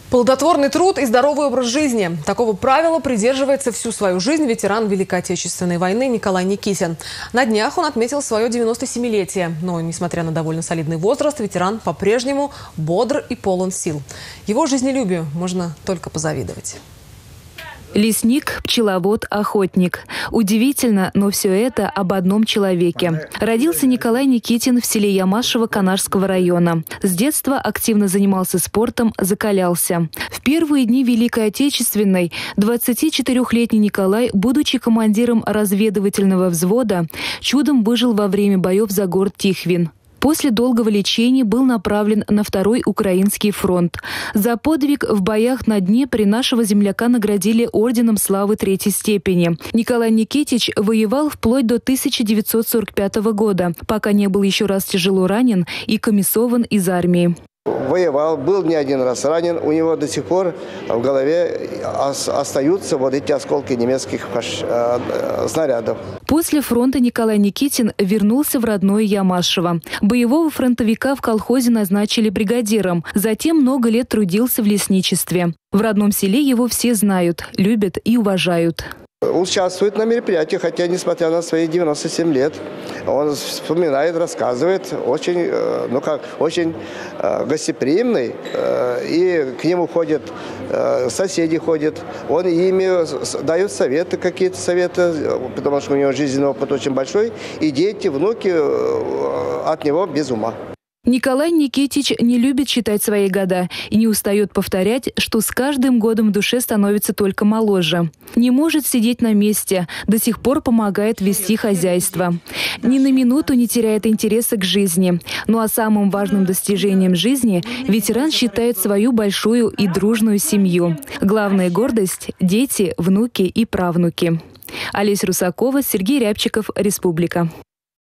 Плодотворный труд и здоровый образ жизни. Такого правила придерживается всю свою жизнь ветеран Великой Отечественной войны Николай Никитин. На днях он отметил свое 97-летие. Но, несмотря на довольно солидный возраст, ветеран по-прежнему бодр и полон сил. Его жизнелюбию можно только позавидовать. Лесник, пчеловод, охотник. Удивительно, но все это об одном человеке. Родился Николай Никитин в селе Ямашево Канашского района. С детства активно занимался спортом, закалялся. В первые дни Великой Отечественной 24-летний Николай, будучи командиром разведывательного взвода, чудом выжил во время боев за город Тихвин. После долгого лечения был направлен на Второй Украинский фронт. За подвиг в боях на Днепре нашего земляка наградили орденом славы третьей степени. Николай Никитич воевал вплоть до 1945 года, пока не был еще раз тяжело ранен и комиссован из армии. Воевал, был не один раз ранен. У него до сих пор в голове остаются вот эти осколки немецких снарядов. После фронта Николай Никитин вернулся в родное Ямашево. Боевого фронтовика в колхозе назначили бригадиром. Затем много лет трудился в лесничестве. В родном селе его все знают, любят и уважают. Участвует на мероприятиях, хотя, несмотря на свои 97 лет, он вспоминает, рассказывает, очень гостеприимный. И к нему ходят соседи, он ими дает советы, какие-то советы, потому что у него жизненный опыт очень большой, и дети, внуки от него без ума. Николай Никитич не любит считать свои года и не устает повторять, что с каждым годом в душе становится только моложе. Не может сидеть на месте, до сих пор помогает вести хозяйство. Ни на минуту не теряет интереса к жизни. Ну а самым важным достижением жизни ветеран считает свою большую и дружную семью. Главная гордость – дети, внуки и правнуки. Олеся Русакова, Сергей Рябчиков, Республика.